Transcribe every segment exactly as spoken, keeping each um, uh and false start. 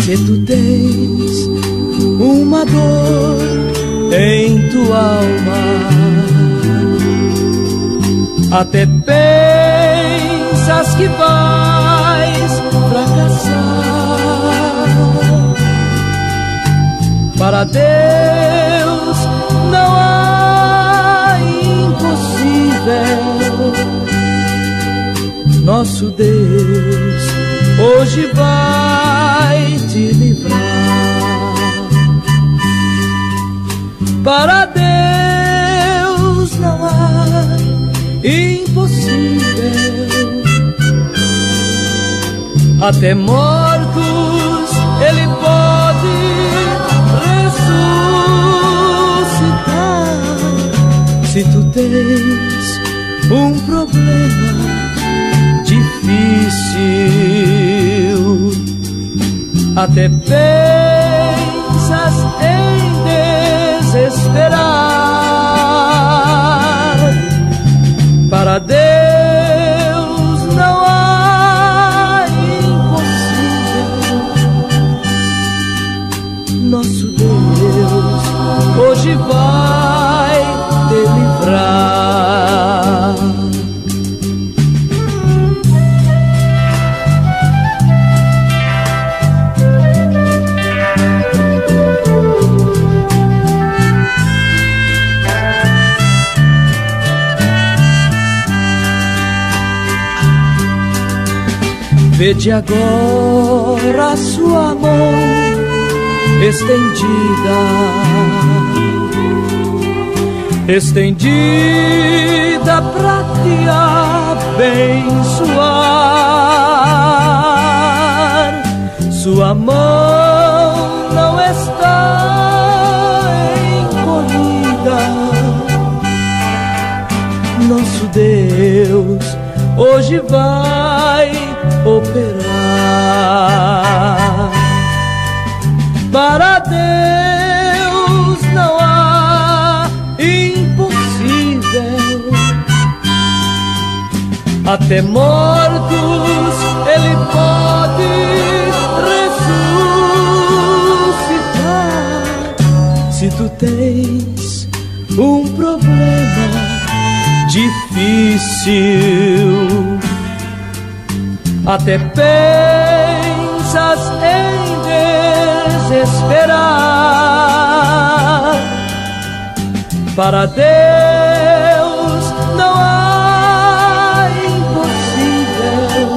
Se tu tens uma dor em tua alma, até pensas que vais fracassar. Para Deus não há impossível. Nosso Deus hoje vai te livrar. Para Deus não há impossível. Até mortos Ele pode ressuscitar. Se tu tens um problema difícil, até pensas em desesperar. Para Deus não há impossível. Nosso Deus hoje vai te livrar. Vede agora a sua mão estendida, estendida pra te abençoar. Sua mão não está encolhida. Nosso Deus hoje vai operar. Para Deus não há impossível. Até mortos Ele pode ressuscitar. Se tu tens um problema difícil, até pensas em desesperar. Para Deus não há impossível.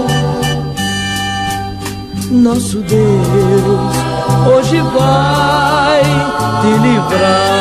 Nosso Deus hoje vai te livrar.